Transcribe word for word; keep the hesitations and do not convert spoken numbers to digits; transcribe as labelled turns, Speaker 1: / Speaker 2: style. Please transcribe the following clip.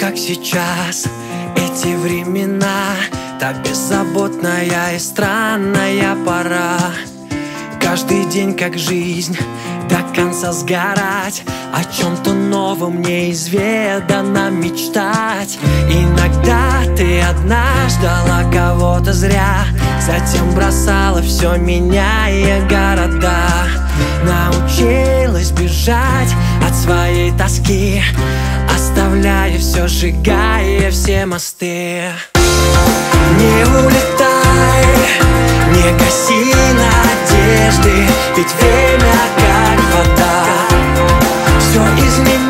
Speaker 1: как сейчас эти времена, та беззаботная и странная пора. Каждый день как жизнь, до конца сгорать, о чем-то новом неизведанно мечтать. Иногда ты одна ждала кого-то зря, затем бросала все, меняя города. Научилась бежать от своей тоски, оставляя все, сжигая все мосты. Не улетай, не гаси надежды, ведь время как вода, все изменится.